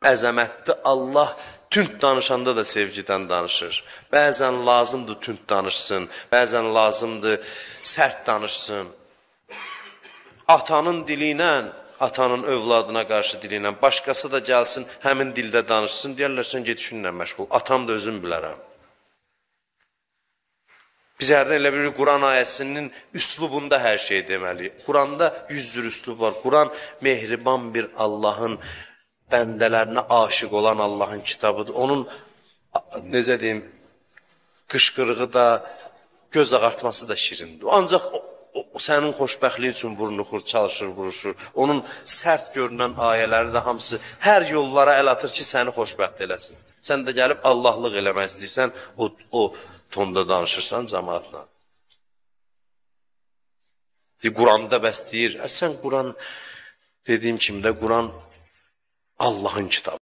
əzəmətli Allah tünd danışanda da sevgidən danışır. Bəzən lazımdır tünd danışsın, bəzən lazımdır sərt danışsın. Atanın dili ilə, atanın övladına qarşı dili ilə, başqası da gəlsin, həmin dildə danışsın, deyərlər, sən get işinlə məşğul. Atam da özüm bilərəm. Biz hərdən elə bir Quran ayəsinin üslubunda hər şey deməliyik. Quranda 100 cür üslub var. Quran mehriban bir Allahın bəndələrinə aşiq olan Allahın kitabıdır. Onun, necə deyim, qışqırığı da, göz ağartması da şirindir. Ancaq o sənin xoşbəxtliyi üçün vurnuxur, çalışır, vuruşur. Onun sərt görünən ayələri də hamısı hər yollara əl atır ki, səni xoşbəxt eləsin. Sən də gəlib Allahlıq eləmək istəyirsən, o tonda danışırsan cəmaatla. Quranda bəs deyir, sən Quran, dediyim kimi də Quran Allahın kitabı.